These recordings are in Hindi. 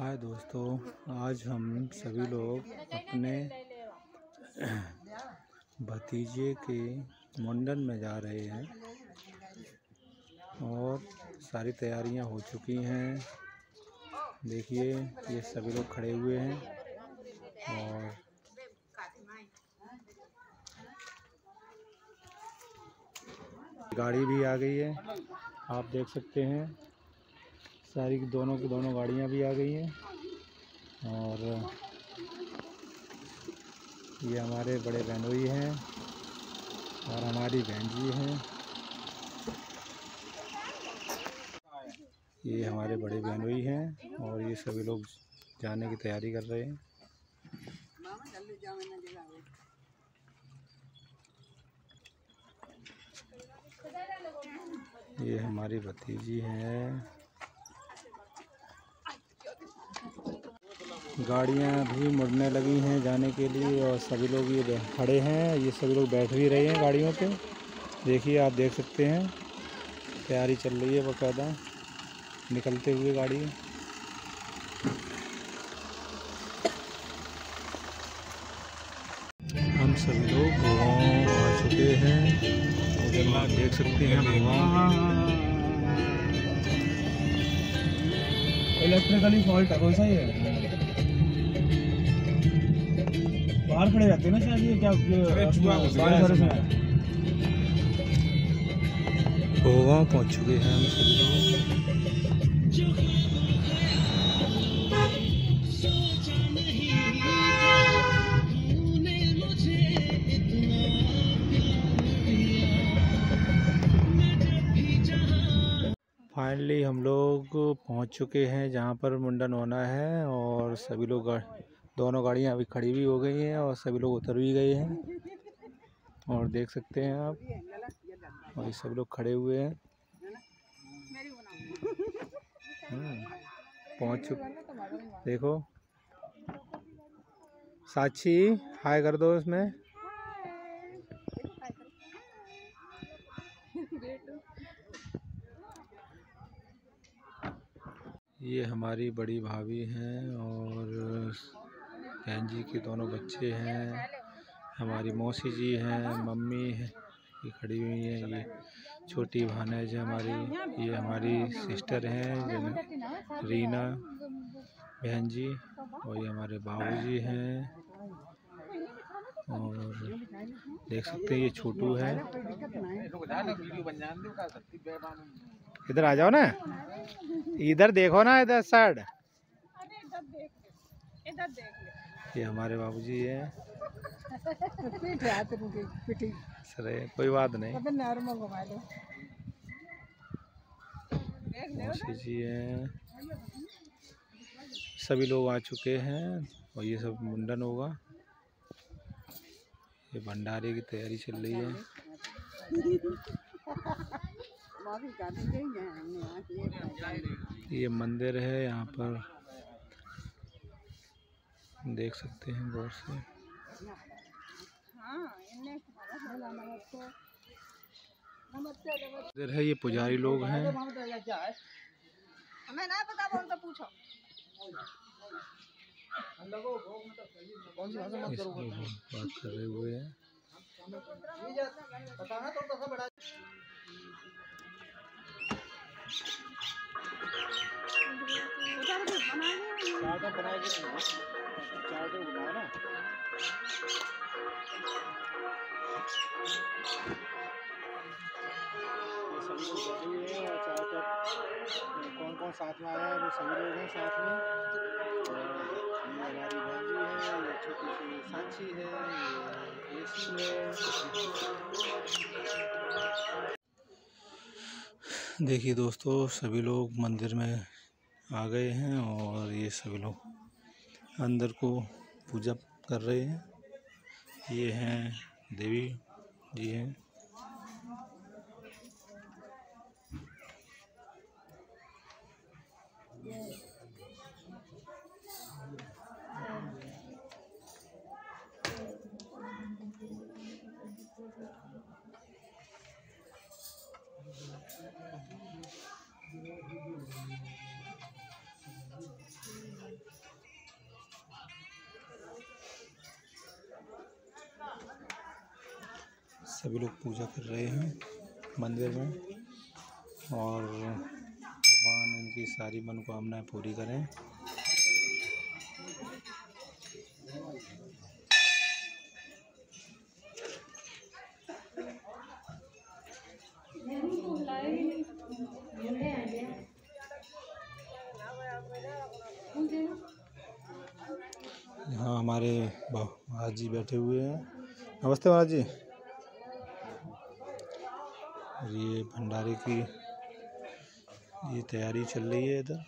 हाय दोस्तों, आज हम सभी लोग अपने भतीजे के मुंडन में जा रहे हैं और सारी तैयारियां हो चुकी हैं। देखिए, ये सभी लोग खड़े हुए हैं और गाड़ी भी आ गई है। आप देख सकते हैं, सारी दोनों की दोनों गाड़ियां भी आ गई हैं और ये हमारे बड़े बहनोई हैं और हमारी बहन जी हैं। ये हमारे बड़े बहनोई हैं और ये सभी लोग जाने की तैयारी कर रहे हैं। ये हमारी भतीजी है। गाड़ियां भी मुड़ने लगी हैं जाने के लिए और सभी लोग ये खड़े हैं। ये सभी लोग बैठ भी रहे हैं गाड़ियों पे। देखिए, आप देख सकते हैं, तैयारी चल रही है बाकायदा निकलते हुए गाड़ी। हम सभी लोग भोगांव आ चुके हैं। उधर आप देख सकते हैं भोगांव। इलेक्ट्रिकली फॉल्ट है, वैसा ही है। बाहर खड़े रहते हैं ना शायद, ये क्या भोगांव पहुँच चुके हैं हम सभी लोग। फाइनली हम लोग पहुंच चुके हैं जहां पर मुंडन होना है और सभी लोग दोनों गाड़ियां अभी खड़ी भी हो गई हैं और सभी लोग उतर भी गए हैं और देख सकते हैं आप, और ये सभी लोग खड़े हुए हैं। पहुंच चुके। देखो साक्षी, हाय कर दो इसमें। ये हमारी बड़ी भाभी हैं और बहन जी के दोनों बच्चे हैं। हमारी मौसी जी हैं, मम्मी है, ये खड़ी हुई हैं। ये छोटी भानेज है हमारी। ये हमारी सिस्टर हैं रीना बहन जी, और ये हमारे बाबूजी हैं। और देख सकते हैं ये छोटू है। इधर आ जाओ ना, इधर देखो ना, इधर साइड। ये हमारे बाबूजी हैं। सर कोई बात नहीं। मौसी जी हैं। सभी लोग आ चुके हैं और ये सब मुंडन होगा। ये भंडारे की तैयारी चल रही है। ये मंदिर है, यहाँ पर देख सकते हैं गौर से। मंदिर है, ये पुजारी लोग हैं। हमें ना पता, बोल तो पूछो। बात कर रहे हुए हैं। कौन कौन साथ में आया है, वो सभी लोग हैं साथ में। ये हमारी बहन जी है, ये छोटी सी साक्षी है, ये यशु है। देखिए दोस्तों, सभी लोग मंदिर में आ गए हैं और ये सभी लोग अंदर को पूजा कर रहे हैं। ये हैं देवी जी हैं। सभी लोग पूजा कर रहे हैं मंदिर में और भगवान इनकी सारी मनोकामनाएं पूरी करें। यहाँ हमारे महाराज जी बैठे हुए हैं। नमस्ते महाराज जी। ये भंडारे की ये तैयारी चल रही है इधर।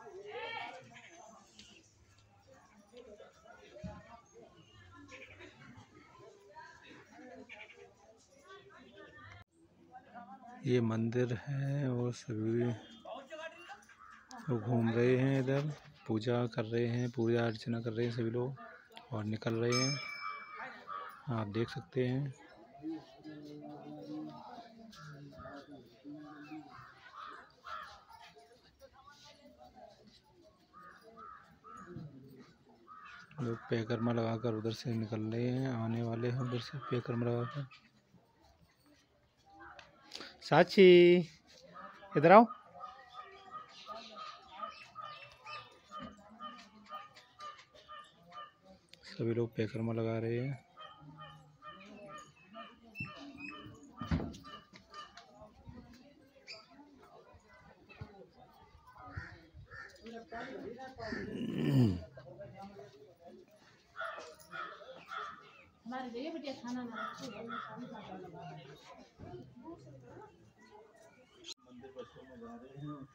ये मंदिर है और सभी लोग घूम रहे हैं इधर, पूजा कर रहे हैं, पूजा अर्चना कर रहे हैं सभी लोग और निकल रहे हैं। आप देख सकते हैं। लोग परिक्रमा लगाकर उधर से निकल रहे हैं, आने वाले हैं उधर से परिक्रमा लगाकर। साची इधर आओ। सभी लोग परिक्रमा लगा रहे हैं। हमारे जगह बढ़िया खाना मंदिर बच्चों में जा रहे हैं।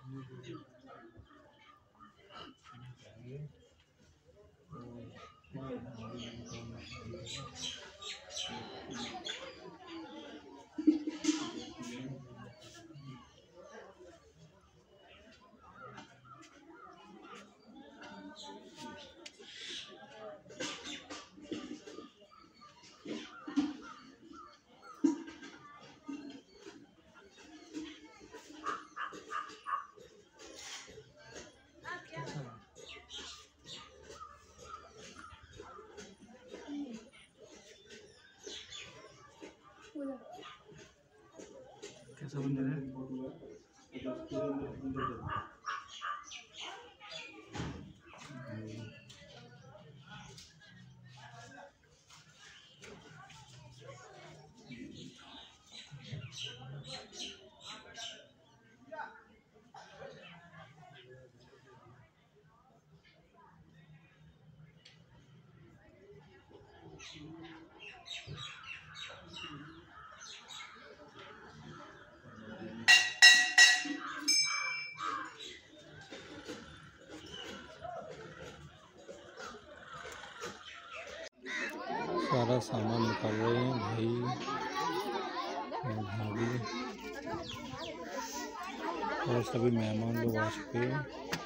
कैसा मंदिर है? सारा सामान निकाल रहे हैं भाई और भाभी और सभी मेहमान लोग आ चुके हैं।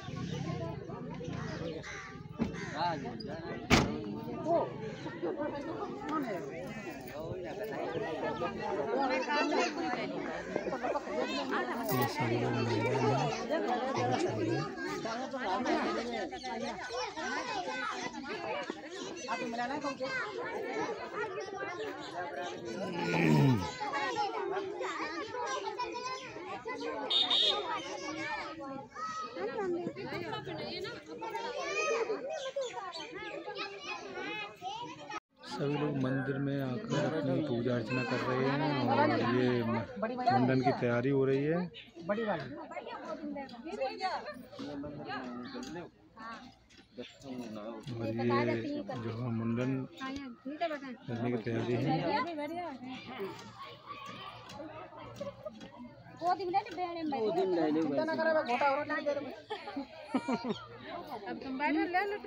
ये सभी लोग सभी लोग मंदिर में आकर अपनी पूजा अर्चना कर रहे हैं और ये मुंडन की तैयारी हो रही है। और ये जो है मुंडन करने की तैयारी है। अब तुम बैठो ले लो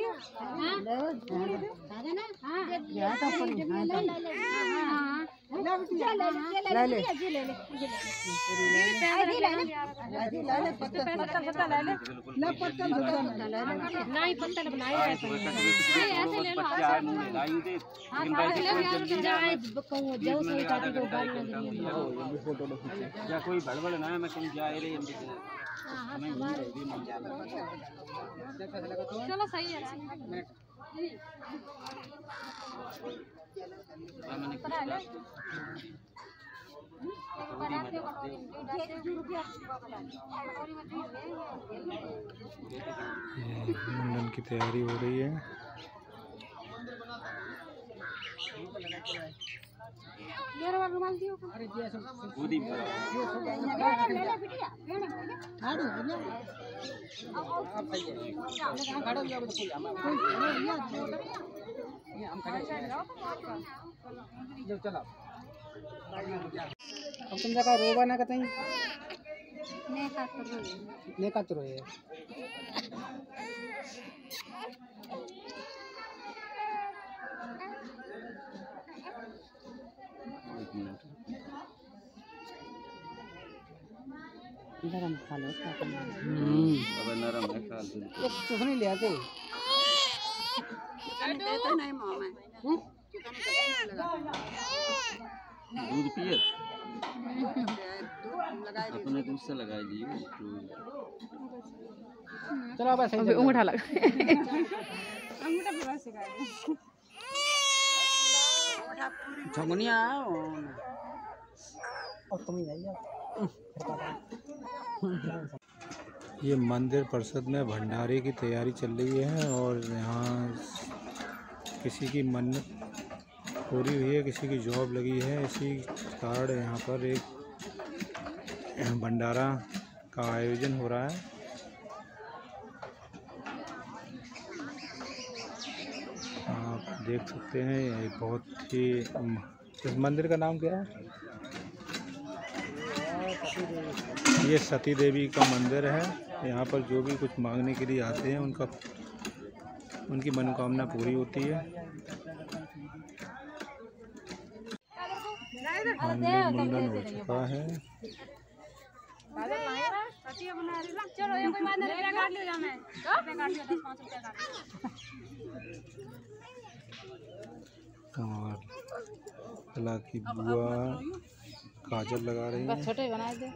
नहीं पत्तल बनाए ऐसे ले लो या कोई बड़बड़ ना मैं कहीं जा रही चलो सही है। मुंडन की तैयारी हो रही है। अब तुम जगह रोवा ना कतई ने का तो रोए नरम खा लो अब नरम है खा लो एक तो नहीं ले आते देता नहीं मामा दूध पिए अपने दूध से लगा लीजिए चलो बस अंगूठा लगा अंगूठा पूरा सिखा दे झंगनिया और तुम ही जाइए ये मंदिर परिषद में भंडारे की तैयारी चल रही है और यहाँ किसी की मन्नत पूरी हुई है, किसी की जॉब लगी है, इसी कारण यहाँ पर एक भंडारा का आयोजन हो रहा है। आप देख सकते हैं ये बहुत ही, इस मंदिर का नाम क्या है? ये सती देवी का मंदिर है। यहाँ पर जो भी कुछ मांगने के लिए आते हैं उनकी मनोकामना पूरी होती है। मुंडन हो चुका है। चलो ये कोई बात नहीं, काट लियो जाना है, काट लियो 10-5 रुपया काट। और कला की बुआ काजल लगा रही है। छोटे बनाए दे,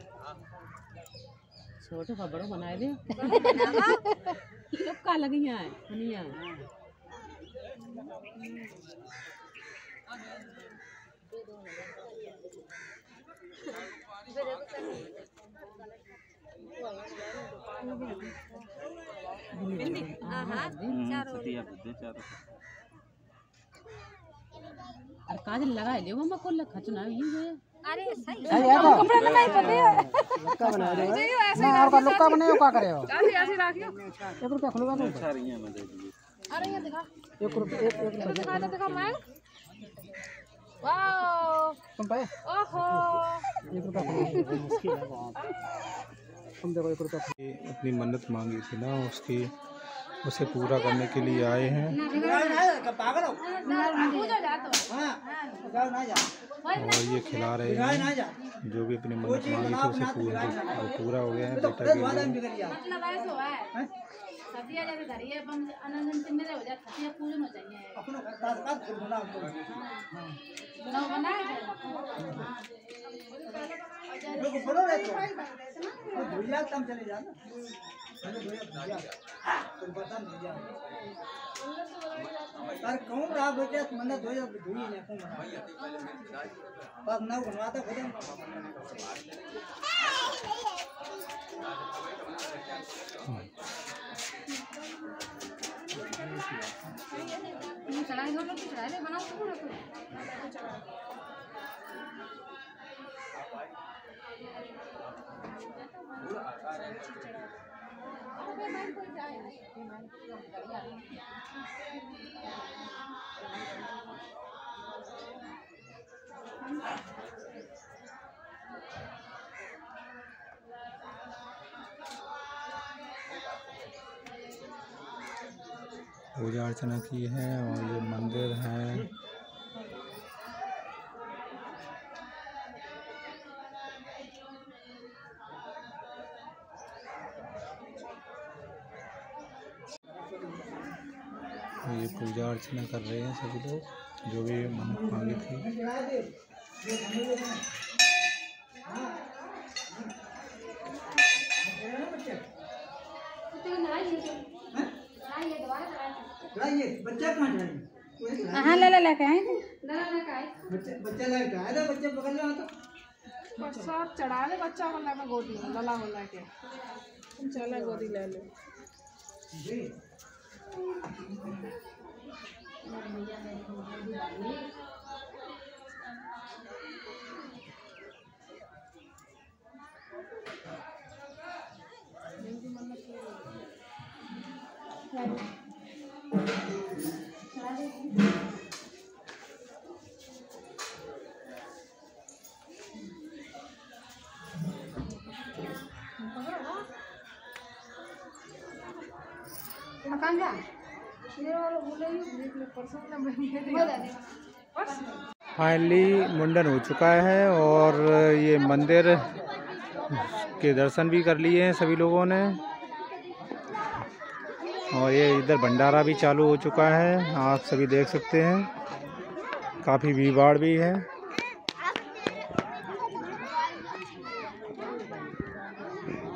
छोटे का बड़ा बनाए दे। का लगी है हनिया और काजल लगा ले मम्मा को लग खचना ही है। अरे सही कपड़ा लगाई पड़े लुक्का बना दे ना और लुक्का बनाओ का करे हो ऐसे रखियो 1 रुपया खुलवा दो अच्छा रही है मजे दी। अरे ये दिखा 1 रुपया 1 दिखा दे दिखा मैं वाओ तुम पे ओहो 1 रुपया मुश्किल है बहुत तुम देखो 1 रुपया अपनी मन्नत मांगी थी ना उसे पूरा करने के लिए आए हैं। और ये खिला रहे हैं जो भी अपनी मन्नत मांगी थी उसे पूरा हो गया है बेटा के तार कहूं रहा बेटे मन्नत हो जा धुई ने कहूं बस ना बनवाता खुद चढ़ाई दो लोग चढ़ाई ले बनाओ तो पूजा अर्चना की है और ये मंदिर है। ये पूजा अर्चना कर रहे हैं सभी लोग जो भी मन्नत मांगी थी। ये बच्चा कहाँ जाए? हाँ ले लेके आए थे। बच्चा लेके आया था, बच्चा पकड़ लिया तो सब चढ़ा ले बच्चा को लेके गोदी में लला हो लेके चला गोदी ले ले। फाइनली मुंडन हो चुका है और ये मंदिर के दर्शन भी कर लिए हैं सभी लोगों ने। और ये इधर भंडारा भी चालू हो चुका है, आप सभी देख सकते हैं। काफ़ी भीड़ भी है।